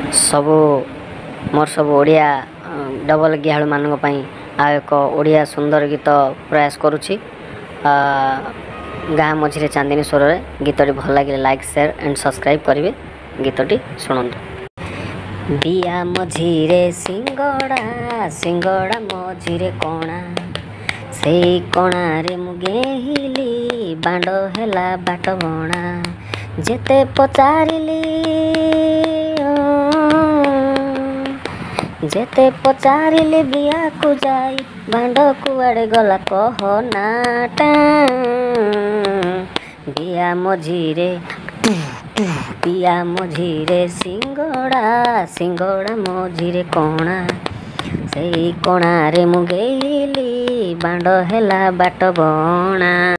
सबु मोर सब ओडिया डबल गिहाळु मानक पई आ एक ओडिया सुंदर गीत प्रयास करुछि। गाँ मझिरे चांदनी स्वर रे गीतटी भल लगे लाइक शेयर एंड सब्सक्राइब करेंगे। गीतटी शुणु। बिया मझिरे सिंगड़ा सिंगड़ा मझिरे कणा से कणा रे मुगेहिली बांड हेला बाट बणा जेते पचारिली जेते पचारिली बिया को जाई बांड कुआड़े गला कहनाटा बिया मझिरे सिंगड़ा सिंगड़ा मझिरे कणा से कणा रे मुगेली बांड हेला बाट बणा।